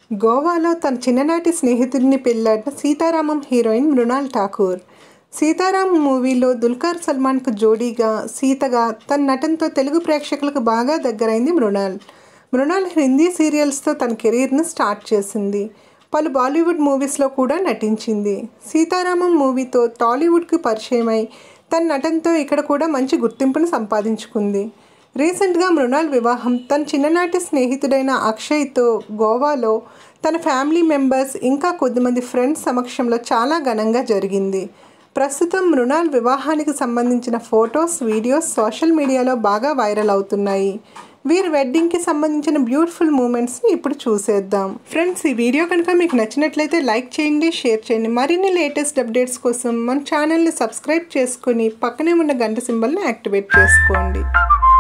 గోవాలో తన చిన్ననాటి స్నేహితుడిని పెళ్లాడిన సీతారామం హీరోయిన్ మృణాల్ ఠాకూర్. సీతారామం మూవీలో దుల్కర్ సల్మాన్కు జోడీగా సీతగా తన నటనతో తెలుగు ప్రేక్షకులకు బాగా దగ్గరైంది మృణాల్. మృణాల్ హిందీ సీరియల్స్తో తన కెరీర్ను స్టార్ట్ చేసింది. పలు బాలీవుడ్ మూవీస్లో కూడా నటించింది. సీతారామం మూవీతో టాలీవుడ్కి పరిచయమై తన నటనతో ఇక్కడ కూడా మంచి గుర్తింపును సంపాదించుకుంది. రీసెంట్గా మృణాల్ వివాహం తన చిన్ననాటి స్నేహితుడైన అక్షయ్తో గోవాలో తన ఫ్యామిలీ మెంబర్స్ ఇంకా కొద్దిమంది ఫ్రెండ్స్ సమక్షంలో చాలా ఘనంగా జరిగింది. ప్రస్తుతం మృణాల్ వివాహానికి సంబంధించిన ఫొటోస్, వీడియోస్ సోషల్ మీడియాలో బాగా వైరల్ అవుతున్నాయి. వీరి వెడ్డింగ్కి సంబంధించిన బ్యూటిఫుల్ మూమెంట్స్ని ఇప్పుడు చూసేద్దాం. ఫ్రెండ్స్, ఈ వీడియో కనుక మీకు నచ్చినట్లయితే లైక్ చేయండి, షేర్ చేయండి. మరిన్ని లేటెస్ట్ అప్డేట్స్ కోసం మన ఛానల్ని సబ్స్క్రైబ్ చేసుకుని పక్కనే ఉన్న గంట సింబల్ని యాక్టివేట్ చేసుకోండి.